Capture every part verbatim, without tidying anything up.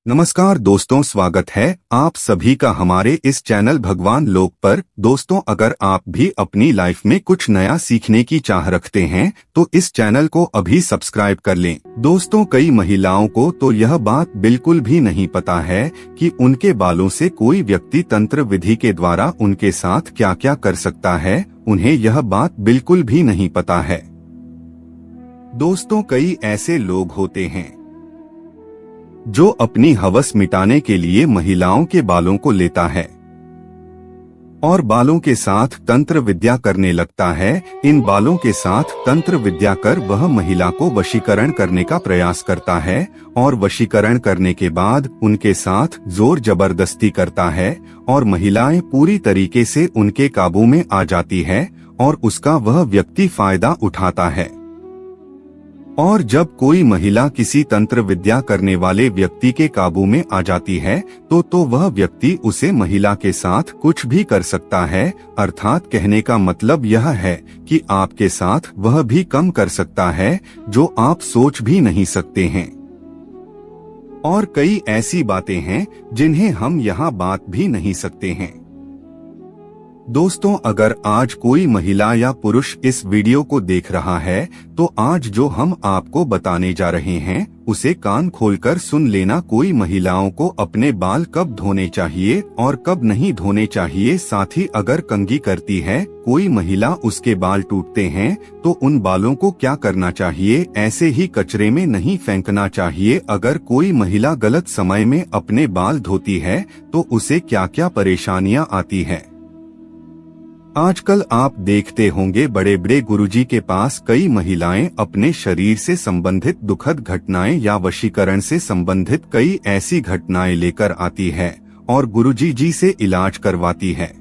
नमस्कार दोस्तों, स्वागत है आप सभी का हमारे इस चैनल भगवान लोक पर। दोस्तों, अगर आप भी अपनी लाइफ में कुछ नया सीखने की चाह रखते हैं तो इस चैनल को अभी सब्सक्राइब कर लें। दोस्तों, कई महिलाओं को तो यह बात बिल्कुल भी नहीं पता है कि उनके बालों से कोई व्यक्ति तंत्र विधि के द्वारा उनके साथ क्या क्या कर सकता है। उन्हें यह बात बिल्कुल भी नहीं पता है। दोस्तों, कई ऐसे लोग होते हैं जो अपनी हवस मिटाने के लिए महिलाओं के बालों को लेता है और बालों के साथ तंत्र विद्या करने लगता है। इन बालों के साथ तंत्र विद्या कर वह महिला को वशीकरण करने का प्रयास करता है और वशीकरण करने के बाद उनके साथ जोर जबरदस्ती करता है और महिलाएं पूरी तरीके से उनके काबू में आ जाती है और उसका वह व्यक्ति फायदा उठाता है। और जब कोई महिला किसी तंत्र विद्या करने वाले व्यक्ति के काबू में आ जाती है तो तो वह व्यक्ति उसे महिला के साथ कुछ भी कर सकता है। अर्थात कहने का मतलब यह है कि आपके साथ वह भी कम कर सकता है जो आप सोच भी नहीं सकते हैं। और कई ऐसी बातें हैं जिन्हें हम यहाँ बात भी नहीं सकते हैं। दोस्तों, अगर आज कोई महिला या पुरुष इस वीडियो को देख रहा है तो आज जो हम आपको बताने जा रहे हैं उसे कान खोलकर सुन लेना। कोई महिलाओं को अपने बाल कब धोने चाहिए और कब नहीं धोने चाहिए, साथ ही अगर कंघी करती है कोई महिला, उसके बाल टूटते हैं तो उन बालों को क्या करना चाहिए। ऐसे ही कचरे में नहीं फेंकना चाहिए। अगर कोई महिला गलत समय में अपने बाल धोती है तो उसे क्या क्या परेशानियां आती है। आजकल आप देखते होंगे बड़े बड़े गुरुजी के पास कई महिलाएं अपने शरीर से संबंधित दुखद घटनाएं या वशीकरण से संबंधित कई ऐसी घटनाएं लेकर आती है और गुरुजी जी से इलाज करवाती है।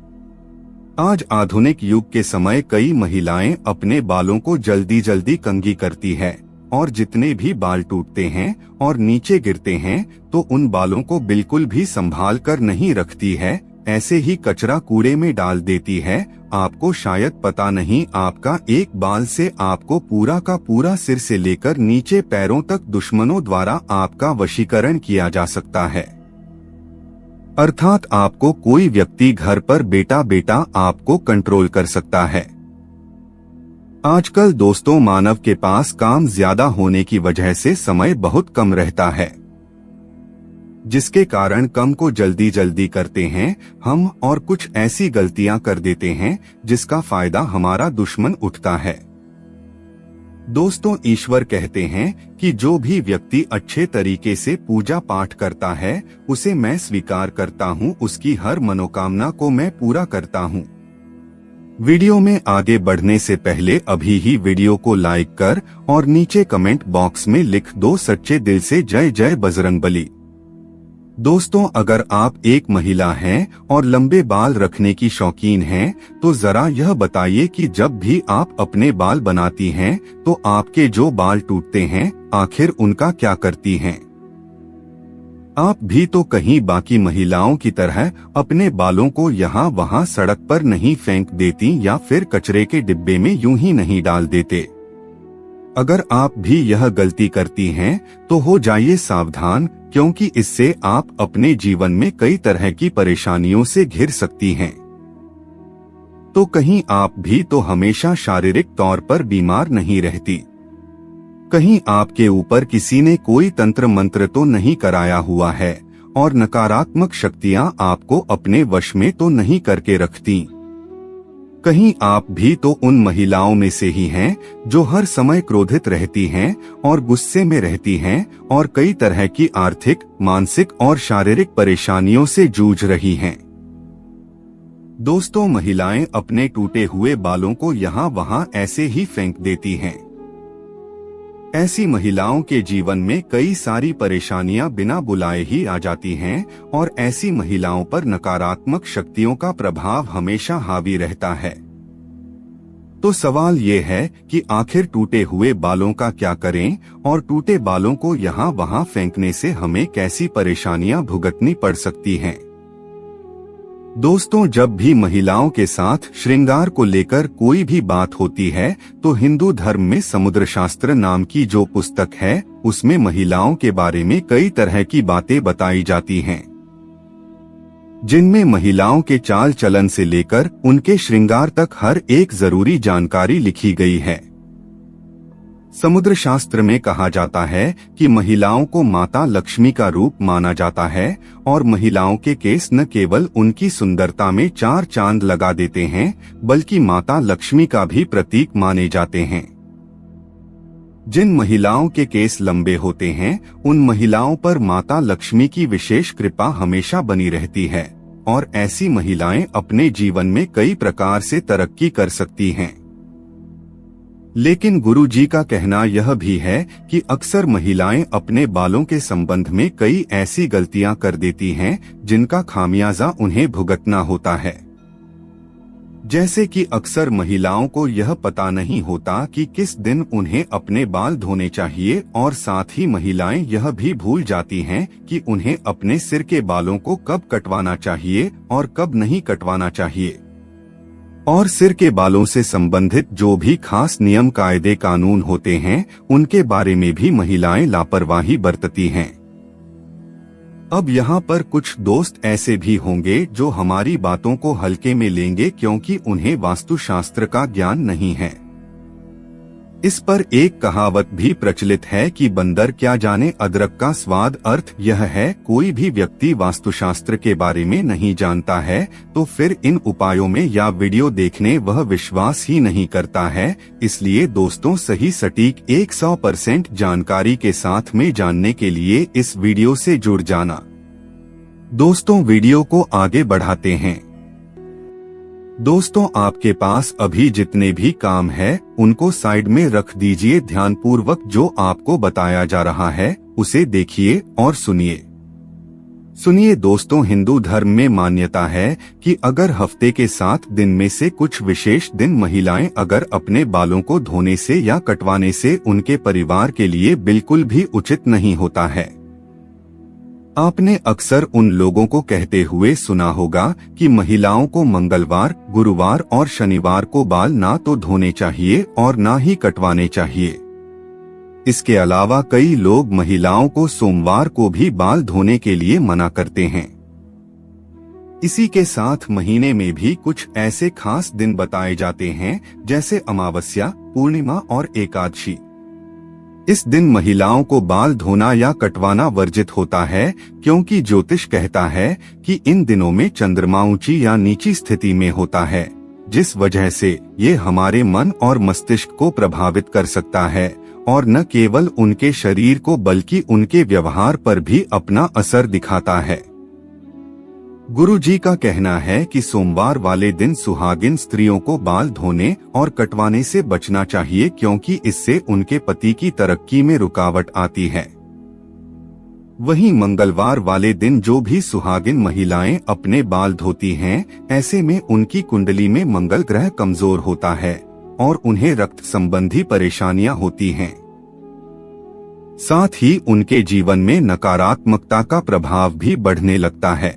आज आधुनिक युग के समय कई महिलाएं अपने बालों को जल्दी जल्दी कंघी करती है और जितने भी बाल टूटते हैं और नीचे गिरते हैं तो उन बालों को बिल्कुल भी संभाल कर नहीं रखती है, ऐसे ही कचरा कूड़े में डाल देती है। आपको शायद पता नहीं, आपका एक बाल से आपको पूरा का पूरा सिर से लेकर नीचे पैरों तक दुश्मनों द्वारा आपका वशीकरण किया जा सकता है। अर्थात आपको कोई व्यक्ति घर पर बेटा बेटा आपको कंट्रोल कर सकता है। आजकल दोस्तों, मानव के पास काम ज्यादा होने की वजह से समय बहुत कम रहता है, जिसके कारण कम को जल्दी जल्दी करते हैं हम और कुछ ऐसी गलतियां कर देते हैं जिसका फायदा हमारा दुश्मन उठता है। दोस्तों, ईश्वर कहते हैं कि जो भी व्यक्ति अच्छे तरीके से पूजा पाठ करता है उसे मैं स्वीकार करता हूं, उसकी हर मनोकामना को मैं पूरा करता हूं। वीडियो में आगे बढ़ने से पहले अभी ही वीडियो को लाइक कर और नीचे कमेंट बॉक्स में लिख दो सच्चे दिल से जय जय बजरंगबली। दोस्तों, अगर आप एक महिला हैं और लंबे बाल रखने की शौकीन हैं तो जरा यह बताइए कि जब भी आप अपने बाल बनाती हैं तो आपके जो बाल टूटते हैं आखिर उनका क्या करती हैं। आप भी तो कहीं बाकी महिलाओं की तरह अपने बालों को यहाँ वहाँ सड़क पर नहीं फेंक देती या फिर कचरे के डिब्बे में यूं ही नहीं डाल देते। अगर आप भी यह गलती करती हैं तो हो जाइए सावधान, क्योंकि इससे आप अपने जीवन में कई तरह की परेशानियों से घिर सकती हैं। तो कहीं आप भी तो हमेशा शारीरिक तौर पर बीमार नहीं रहती, कहीं आपके ऊपर किसी ने कोई तंत्र मंत्र तो नहीं कराया हुआ है और नकारात्मक शक्तियां आपको अपने वश में तो नहीं करके रखती। कहीं आप भी तो उन महिलाओं में से ही हैं जो हर समय क्रोधित रहती हैं और गुस्से में रहती हैं और कई तरह की आर्थिक, मानसिक और शारीरिक परेशानियों से जूझ रही हैं। दोस्तों, महिलाएं अपने टूटे हुए बालों को यहाँ वहाँ ऐसे ही फेंक देती हैं। ऐसी महिलाओं के जीवन में कई सारी परेशानियां बिना बुलाए ही आ जाती हैं और ऐसी महिलाओं पर नकारात्मक शक्तियों का प्रभाव हमेशा हावी रहता है। तो सवाल ये है कि आखिर टूटे हुए बालों का क्या करें और टूटे बालों को यहाँ वहाँ फेंकने से हमें कैसी परेशानियां भुगतनी पड़ सकती हैं। दोस्तों, जब भी महिलाओं के साथ श्रृंगार को लेकर कोई भी बात होती है तो हिंदू धर्म में समुद्र शास्त्र नाम की जो पुस्तक है उसमें महिलाओं के बारे में कई तरह की बातें बताई जाती हैं, जिनमें महिलाओं के चाल चलन से लेकर उनके श्रृंगार तक हर एक जरूरी जानकारी लिखी गई है। समुद्र शास्त्र में कहा जाता है कि महिलाओं को माता लक्ष्मी का रूप माना जाता है और महिलाओं के केस न केवल उनकी सुंदरता में चार चांद लगा देते हैं बल्कि माता लक्ष्मी का भी प्रतीक माने जाते हैं। जिन महिलाओं के केस लंबे होते हैं उन महिलाओं पर माता लक्ष्मी की विशेष कृपा हमेशा बनी रहती है और ऐसी महिलाएं अपने जीवन में कई प्रकार से तरक्की कर सकती हैं। लेकिन गुरुजी का कहना यह भी है कि अक्सर महिलाएं अपने बालों के संबंध में कई ऐसी गलतियां कर देती हैं जिनका खामियाजा उन्हें भुगतना होता है। जैसे कि अक्सर महिलाओं को यह पता नहीं होता कि किस दिन उन्हें अपने बाल धोने चाहिए और साथ ही महिलाएं यह भी भूल जाती हैं कि उन्हें अपने सिर के बालों को कब कटवाना चाहिए और कब नहीं कटवाना चाहिए। और सिर के बालों से संबंधित जो भी खास नियम कायदे कानून होते हैं उनके बारे में भी महिलाएं लापरवाही बरतती हैं। अब यहाँ पर कुछ दोस्त ऐसे भी होंगे जो हमारी बातों को हल्के में लेंगे क्योंकि उन्हें वास्तुशास्त्र का ज्ञान नहीं है। इस पर एक कहावत भी प्रचलित है कि बंदर क्या जाने अदरक का स्वाद। अर्थ यह है, कोई भी व्यक्ति वास्तुशास्त्र के बारे में नहीं जानता है तो फिर इन उपायों में या वीडियो देखने वह विश्वास ही नहीं करता है। इसलिए दोस्तों, सही सटीक सौ परसेंट जानकारी के साथ में जानने के लिए इस वीडियो से जुड़ जाना। दोस्तों, वीडियो को आगे बढ़ाते हैं। दोस्तों, आपके पास अभी जितने भी काम है उनको साइड में रख दीजिए। ध्यानपूर्वक जो आपको बताया जा रहा है उसे देखिए और सुनिए। सुनिए दोस्तों, हिंदू धर्म में मान्यता है कि अगर हफ्ते के सात दिन में से कुछ विशेष दिन महिलाएं अगर अपने बालों को धोने से या कटवाने से उनके परिवार के लिए बिल्कुल भी उचित नहीं होता है। आपने अक्सर उन लोगों को कहते हुए सुना होगा कि महिलाओं को मंगलवार, गुरुवार और शनिवार को बाल ना तो धोने चाहिए और ना ही कटवाने चाहिए। इसके अलावा कई लोग महिलाओं को सोमवार को भी बाल धोने के लिए मना करते हैं। इसी के साथ महीने में भी कुछ ऐसे खास दिन बताए जाते हैं जैसे अमावस्या, पूर्णिमा और एकादशी। इस दिन महिलाओं को बाल धोना या कटवाना वर्जित होता है क्योंकि ज्योतिष कहता है कि इन दिनों में चंद्रमा ऊंची या नीची स्थिति में होता है, जिस वजह से ये हमारे मन और मस्तिष्क को प्रभावित कर सकता है और न केवल उनके शरीर को बल्कि उनके व्यवहार पर भी अपना असर दिखाता है। गुरुजी का कहना है कि सोमवार वाले दिन सुहागिन स्त्रियों को बाल धोने और कटवाने से बचना चाहिए क्योंकि इससे उनके पति की तरक्की में रुकावट आती है। वहीं मंगलवार वाले दिन जो भी सुहागिन महिलाएं अपने बाल धोती हैं, ऐसे में उनकी कुंडली में मंगल ग्रह कमजोर होता है और उन्हें रक्त संबंधी परेशानियां होती हैं। साथ ही उनके जीवन में नकारात्मकता का प्रभाव भी बढ़ने लगता है।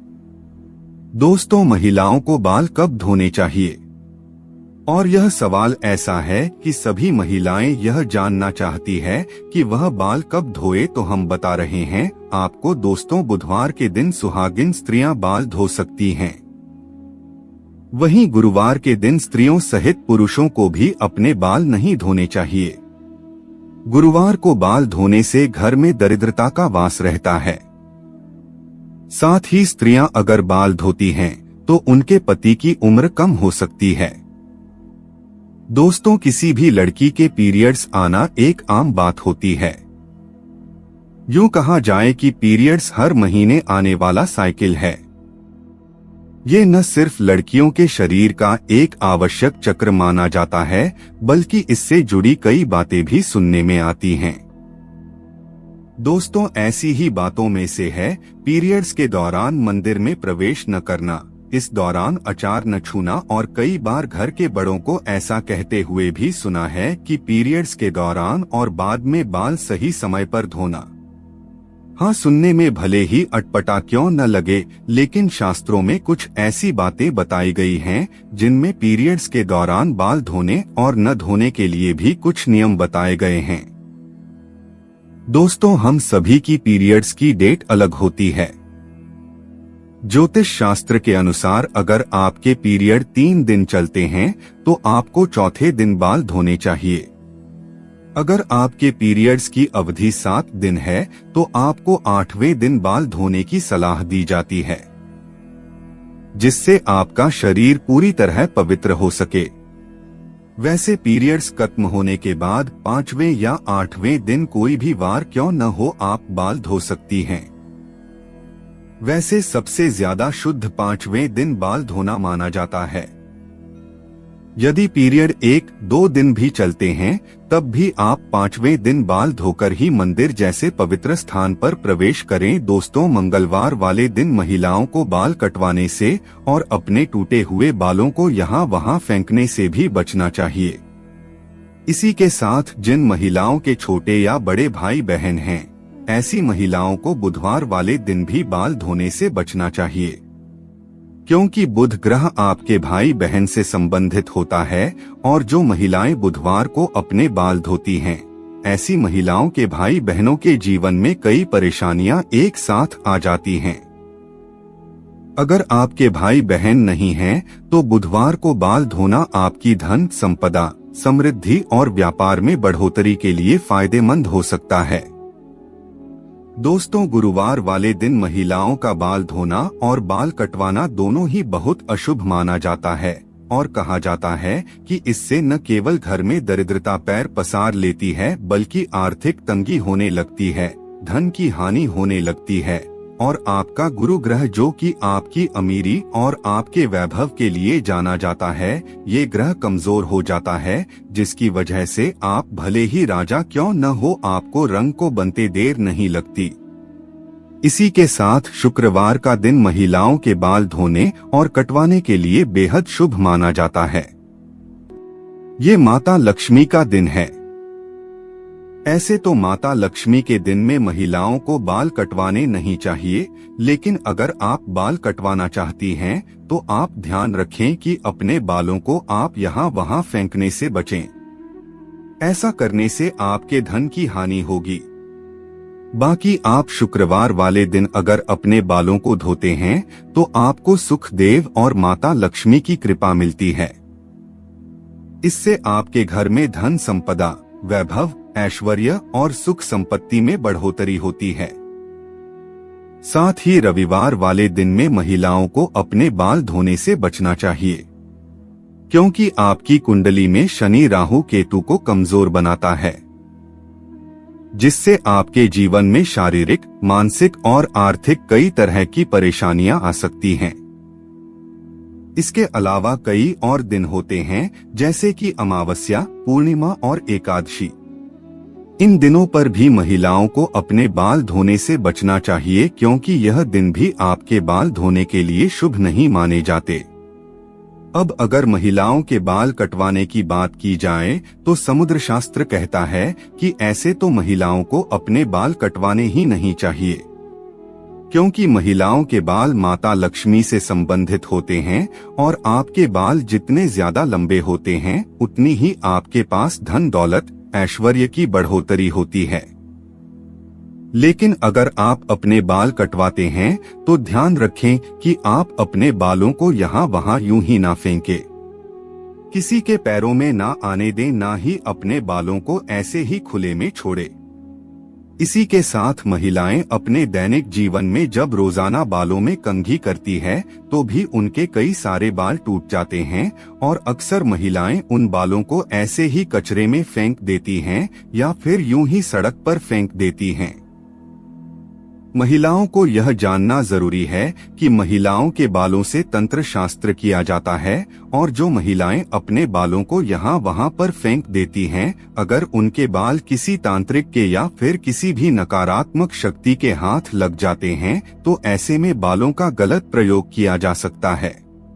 दोस्तों, महिलाओं को बाल कब धोने चाहिए? और यह सवाल ऐसा है कि सभी महिलाएं यह जानना चाहती है कि वह बाल कब धोए, तो हम बता रहे हैं आपको दोस्तों, बुधवार के दिन सुहागिन स्त्रियां बाल धो सकती हैं। वहीं गुरुवार के दिन स्त्रियों सहित पुरुषों को भी अपने बाल नहीं धोने चाहिए। गुरुवार को बाल धोने से घर में दरिद्रता का वास रहता है। साथ ही स्त्रियां अगर बाल धोती हैं तो उनके पति की उम्र कम हो सकती है। दोस्तों, किसी भी लड़की के पीरियड्स आना एक आम बात होती है। यूं कहा जाए कि पीरियड्स हर महीने आने वाला साइकिल है। ये न सिर्फ लड़कियों के शरीर का एक आवश्यक चक्र माना जाता है बल्कि इससे जुड़ी कई बातें भी सुनने में आती हैं। दोस्तों, ऐसी ही बातों में से है पीरियड्स के दौरान मंदिर में प्रवेश न करना, इस दौरान अचार न छूना और कई बार घर के बड़ों को ऐसा कहते हुए भी सुना है कि पीरियड्स के दौरान और बाद में बाल सही समय पर धोना। हाँ, सुनने में भले ही अटपटा क्यों न लगे, लेकिन शास्त्रों में कुछ ऐसी बातें बताई गई हैं जिनमें पीरियड्स के दौरान बाल धोने और न धोने के लिए भी कुछ नियम बताए गए हैं। दोस्तों, हम सभी की पीरियड्स की डेट अलग होती है। ज्योतिष शास्त्र के अनुसार अगर आपके पीरियड तीन दिन चलते हैं तो आपको चौथे दिन बाल धोने चाहिए। अगर आपके पीरियड्स की अवधि सात दिन है तो आपको आठवें दिन बाल धोने की सलाह दी जाती है, जिससे आपका शरीर पूरी तरह पवित्र हो सके। वैसे पीरियड्स खत्म होने के बाद पांचवें या आठवें दिन कोई भी वार क्यों न हो, आप बाल धो सकती हैं। वैसे सबसे ज्यादा शुद्ध पांचवें दिन बाल धोना माना जाता है। यदि पीरियड एक दो दिन भी चलते हैं तब भी आप पांचवें दिन बाल धोकर ही मंदिर जैसे पवित्र स्थान पर प्रवेश करें। दोस्तों, मंगलवार वाले दिन महिलाओं को बाल कटवाने से और अपने टूटे हुए बालों को यहाँ वहाँ फेंकने से भी बचना चाहिए। इसी के साथ जिन महिलाओं के छोटे या बड़े भाई बहन हैं, ऐसी महिलाओं को बुधवार वाले दिन भी बाल धोने से बचना चाहिए, क्योंकि बुध ग्रह आपके भाई बहन से संबंधित होता है और जो महिलाएं बुधवार को अपने बाल धोती हैं, ऐसी महिलाओं के भाई बहनों के जीवन में कई परेशानियां एक साथ आ जाती हैं। अगर आपके भाई बहन नहीं हैं, तो बुधवार को बाल धोना आपकी धन संपदा, समृद्धि और व्यापार में बढ़ोतरी के लिए फायदेमंद हो सकता है। दोस्तों, गुरुवार वाले दिन महिलाओं का बाल धोना और बाल कटवाना दोनों ही बहुत अशुभ माना जाता है और कहा जाता है कि इससे न केवल घर में दरिद्रता पैर पसार लेती है, बल्कि आर्थिक तंगी होने लगती है, धन की हानि होने लगती है और आपका गुरु ग्रह, जो कि आपकी अमीरी और आपके वैभव के लिए जाना जाता है, ये ग्रह कमजोर हो जाता है, जिसकी वजह से आप भले ही राजा क्यों न हो, आपको रंग को बनते देर नहीं लगती। इसी के साथ शुक्रवार का दिन महिलाओं के बाल धोने और कटवाने के लिए बेहद शुभ माना जाता है। ये माता लक्ष्मी का दिन है। ऐसे तो माता लक्ष्मी के दिन में महिलाओं को बाल कटवाने नहीं चाहिए, लेकिन अगर आप बाल कटवाना चाहती हैं तो आप ध्यान रखें कि अपने बालों को आप यहाँ वहाँ फेंकने से बचें। ऐसा करने से आपके धन की हानि होगी। बाकी आप शुक्रवार वाले दिन अगर अपने बालों को धोते हैं तो आपको सुख देव और माता लक्ष्मी की कृपा मिलती है। इससे आपके घर में धन संपदा, वैभव, ऐश्वर्य और सुख संपत्ति में बढ़ोतरी होती है। साथ ही रविवार वाले दिन में महिलाओं को अपने बाल धोने से बचना चाहिए, क्योंकि आपकी कुंडली में शनि राहु केतु को कमजोर बनाता है, जिससे आपके जीवन में शारीरिक, मानसिक और आर्थिक कई तरह की परेशानियां आ सकती हैं। इसके अलावा कई और दिन होते हैं, जैसे कि अमावस्या, पूर्णिमा और एकादशी। इन दिनों पर भी महिलाओं को अपने बाल धोने से बचना चाहिए, क्योंकि यह दिन भी आपके बाल धोने के लिए शुभ नहीं माने जाते। अब अगर महिलाओं के बाल कटवाने की बात की जाए तो समुद्र शास्त्र कहता है कि ऐसे तो महिलाओं को अपने बाल कटवाने ही नहीं चाहिए, क्योंकि महिलाओं के बाल माता लक्ष्मी से संबंधित होते हैं और आपके बाल जितने ज्यादा लंबे होते हैं उतनी ही आपके पास धन दौलत, ऐश्वर्य की बढ़ोतरी होती है। लेकिन अगर आप अपने बाल कटवाते हैं तो ध्यान रखें कि आप अपने बालों को यहाँ वहाँ यूं ही ना फेंकें, किसी के पैरों में ना आने दें, ना ही अपने बालों को ऐसे ही खुले में छोड़े। इसी के साथ महिलाएं अपने दैनिक जीवन में जब रोजाना बालों में कंघी करती है तो भी उनके कई सारे बाल टूट जाते हैं और अक्सर महिलाएं उन बालों को ऐसे ही कचरे में फेंक देती हैं या फिर यूं ही सड़क पर फेंक देती हैं। महिलाओं को यह जानना जरूरी है कि महिलाओं के बालों से तंत्र शास्त्र किया जाता है और जो महिलाएं अपने बालों को यहाँ वहाँ पर फेंक देती हैं, अगर उनके बाल किसी तांत्रिक के या फिर किसी भी नकारात्मक शक्ति के हाथ लग जाते हैं तो ऐसे में बालों का गलत प्रयोग किया जा सकता है।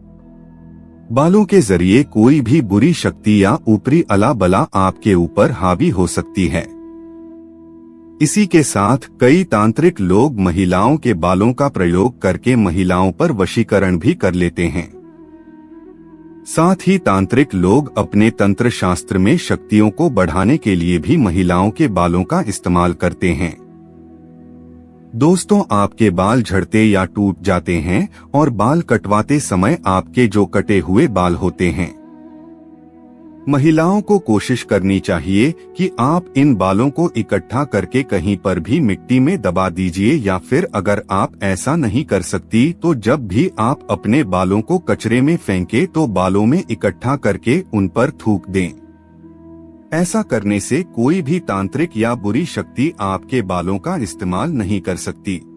बालों के जरिए कोई भी बुरी शक्ति या ऊपरी अला बला आपके ऊपर हावी हो सकती है। इसी के साथ कई तांत्रिक लोग महिलाओं के बालों का प्रयोग करके महिलाओं पर वशीकरण भी कर लेते हैं। साथ ही तांत्रिक लोग अपने तंत्र शास्त्र में शक्तियों को बढ़ाने के लिए भी महिलाओं के बालों का इस्तेमाल करते हैं। दोस्तों, आपके बाल झड़ते या टूट जाते हैं और बाल कटवाते समय आपके जो कटे हुए बाल होते हैं, महिलाओं को कोशिश करनी चाहिए कि आप इन बालों को इकट्ठा करके कहीं पर भी मिट्टी में दबा दीजिए, या फिर अगर आप ऐसा नहीं कर सकती तो जब भी आप अपने बालों को कचरे में फेंके तो बालों में इकट्ठा करके उन पर थूक दें। ऐसा करने से कोई भी तांत्रिक या बुरी शक्ति आपके बालों का इस्तेमाल नहीं कर सकती।